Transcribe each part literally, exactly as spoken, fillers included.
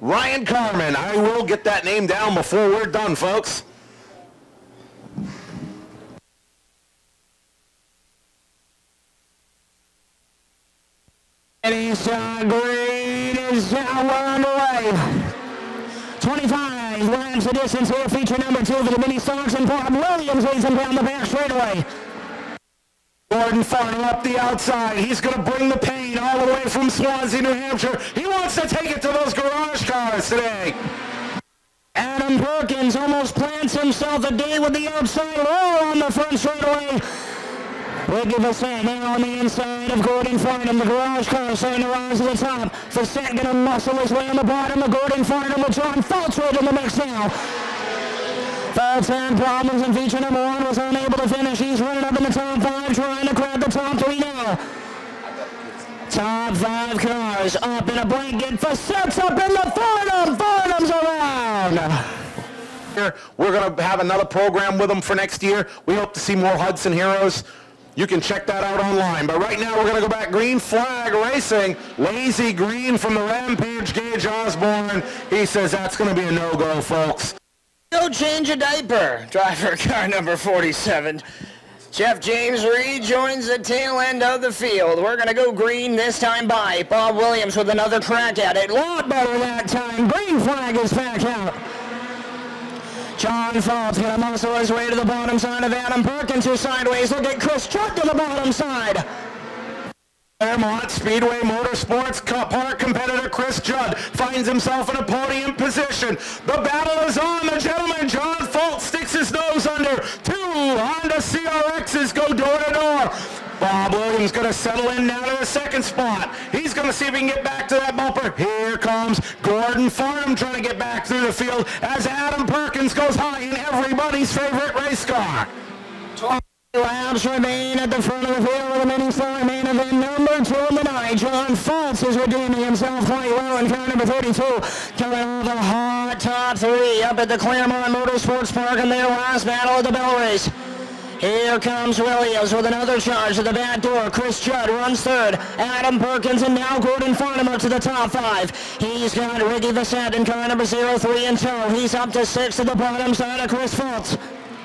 Ryan Carmen. I will get that name down before we're done, folks. And he's uh, green is uh, well underway. twenty-five laps the distance here, feature number two for the mini stocks, and Bob Williams leads him down the back straightaway. Gordon Farnham up the outside. He's going to bring the pain all the way from Swansea, New Hampshire. He wants to take it to those garage cars today. Adam Perkins almost plants himself a day with the outside roll on the front straightaway. Ricky Facette now on the inside of Gordon Farnham. The garage car starting to rise to the top. Facette going to muscle his way on the bottom of Gordon Farnham with John Fultz right in the mix now. Fultz had problems in feature number one, was unable to finish. He's running up in the top five, trying to grab the top three now. Top five cars up in a blanket. Facette's up in the Farnham. Farnham's around. We're going to have another program with them for next year. We hope to see more Hudson Heroes. You can check that out online. But right now we're going to go back. Green Flag Racing. Lazy Green from the Rampage, Gage Osborne. He says that's going to be a no-go, folks. Go change a diaper. Driver car number forty-seven. Jeff James rejoins the tail end of the field. We're going to go green this time by. Bob Williams with another crack at it. A lot better that time. Green Flag is back out. John Fultz going to muscle his way to the bottom side of Adam Perkins, who's sideways. Look at Chris Judd to the bottom side. Fairmont Speedway Motorsports Park competitor Chris Judd finds himself in a podium position. The battle is on. The gentleman, John Fultz, sticks his nose under. Two Honda C R Xs go door to door. Bob Williams going to settle in now to the second spot. He's going to see if he can get back to that bumper. Here comes Gordon Farnham trying to get back through the field as Adam Perkins goes high in everybody's favorite race car. Laps remain at the front of the field with a mini star main event number two in the night. John Fultz is redeeming himself quite well in car number thirty-two. Coming off the hot top three up at the Claremont Motorsports Park in their last battle of the Bell Race. Here comes Williams with another charge to the back door. Chris Judd runs third. Adam Perkins and now Gordon Farnham up to the top five. He's got Ricky Facette in car number zero three in tow. He's up to six to the bottom side of Chris Fultz.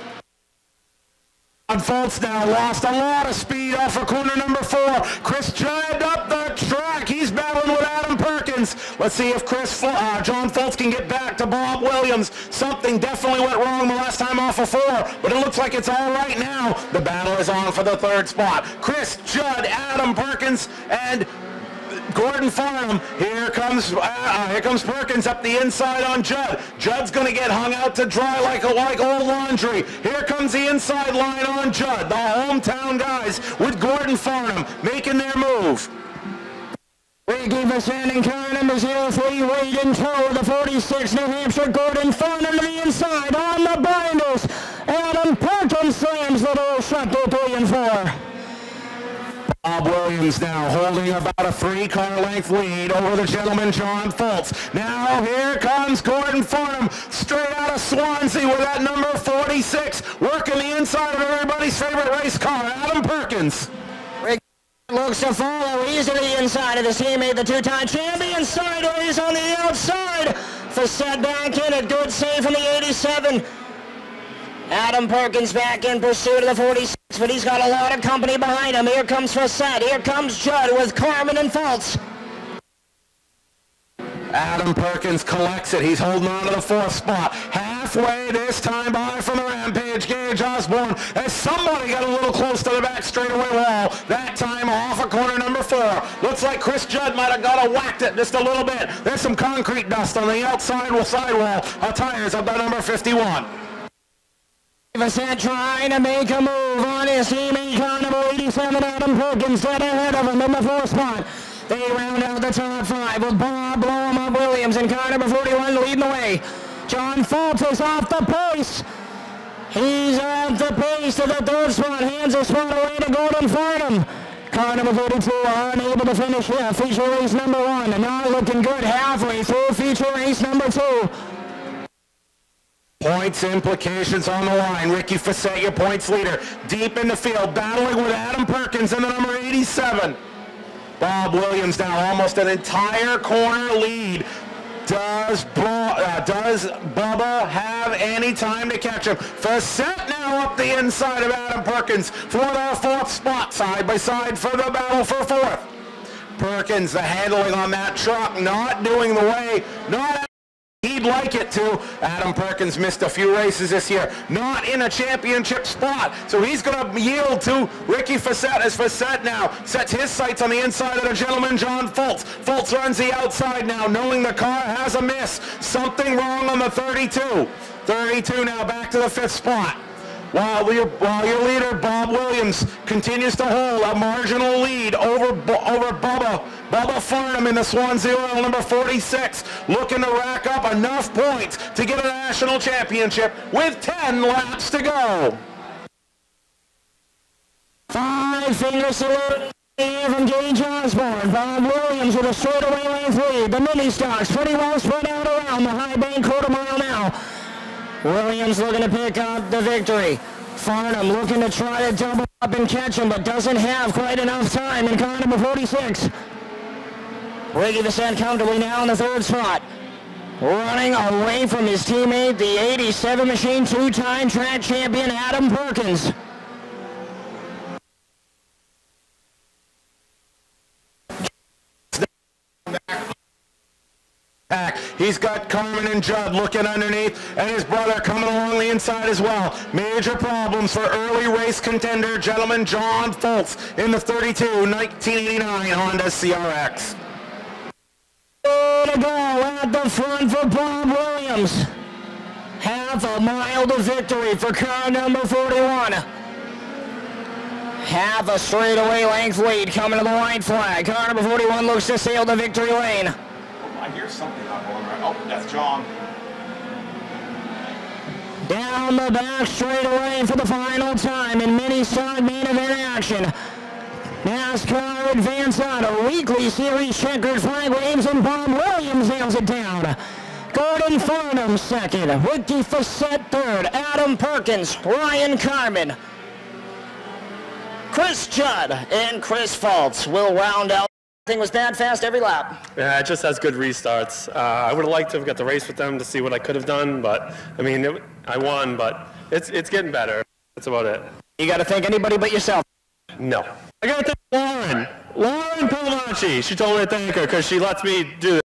Fultz now lost a lot of speed off of corner number four. Chris Judd up the track. He's battling with Adam Perkins. Let's see if Chris, uh, John Fultz can get back to Bob Williams. Something definitely went wrong the last time off of four, but it looks like it's all right now. The battle is on for the third spot. Chris Judd, Adam Perkins, and Gordon Farnham. Here comes uh, here comes Perkins up the inside on Judd. Judd's going to get hung out to dry like a, like old laundry. Here comes the inside line on Judd. The hometown guys with Gordon Farnham making their move. Ricky Facette in car number zero three, right in tow, the forty-six New Hampshire. Gordon Farnham to the inside on the binders. Adam Perkins slams the door shut to three and four. Bob Williams now holding about a three-car length lead over the gentleman John Fultz. Now here comes Gordon Farnham straight out of Swansea with that number forty-six, working the inside of everybody's favorite race car, Adam Perkins. Rick looks to follow. He's to the inside of his teammate, the two-time champion, sideways on the outside. Facette back in it, good save from the eighty-seven. Adam Perkins back in pursuit of the forty-six, but he's got a lot of company behind him. Here comes Facette. Here comes Judd with Carmen and Fultz. Adam Perkins collects it. He's holding on to the fourth spot. Halfway this time by from the Rampage, Gage Osborne, as somebody got a little close to the back straightaway wall. That time off of corner number four. Looks like Chris Judd might have got a whacked it just a little bit. There's some concrete dust on the outside sidewall of tires of the number fifty-one. Facette trying to make a move on his teammate, car number eighty-seven, Adam Perkins, dead ahead of him in the fourth spot. They round out the top five with Bob Blowham of Williams and car number forty-one leading the way. John Fultz is off the pace. He's off the pace to the third spot, hands a spot away to Gordon Farnham. Car number thirty-two unable to finish here. Feature race number one, and not looking good halfway through feature race number two. Points implications on the line. Ricky Facette, your points leader, deep in the field, battling with Adam Perkins in the number eighty-seven. Bob Williams now almost an entire corner lead Does, uh, does Bubba have any time to catch him? Facette now up the inside of Adam Perkins for the fourth spot, side by side for the battle for fourth. Perkins, the handling on that truck, not doing the way, not he'd like it to. Adam Perkins missed a few races this year, not in a championship spot, so he's going to yield to Ricky Facette as Facette now sets his sights on the inside of the gentleman, John Fultz. Fultz runs the outside now, knowing the car has a miss. Something wrong on the thirty-two. thirty-two now back to the fifth spot. While your, while your leader, Bob Williams, continues to hold a marginal lead over, over Bubba. Bubba Farnham in the Swansea Oil, number forty-six, looking to rack up enough points to get a national championship with ten laps to go. Five finger salute from Gage Osborne. Bob Williams with a straightaway lane lead. The mini stocks pretty well spread out around the high bank quarter mile now. Williams looking to pick up the victory. Farnham looking to try to double up and catch him, but doesn't have quite enough time in car number forty-six. Ricky Facette comfortably now in the third spot. Running away from his teammate, the eighty-seven machine two-time track champion Adam Perkins. He's got Carmen and Judd looking underneath, and his brother coming along the inside as well. Major problems for early race contender, gentleman John Fultz in the thirty-two nineteen eighty-nine Honda C R X. Way to go at the front for Bob Williams. Half a mile to victory for car number forty-one. Half a straightaway length lead coming to the white flag. Car number forty-one looks to sail the victory lane. I hear something not going right. Oh, that's John. Down the back straightaway for the final time in mini stock main event action. NASCAR Advance Auto Weekly Series checkered flag waves, and Bob Williams nails it down. Gordon Farnham second, Ricky Facette third, Adam Perkins, Ryan Carmen, Chris Judd, and Chris Fultz will round out. Thing was bad fast every lap. Yeah, it just has good restarts. Uh, I would have liked to have got the race with them to see what I could have done, but I mean, it, I won, but it's it's getting better. That's about it. You got to thank anybody but yourself. No. I got to thank Lauren. Lauren Palmacci. She told me to thank her because she lets me do this.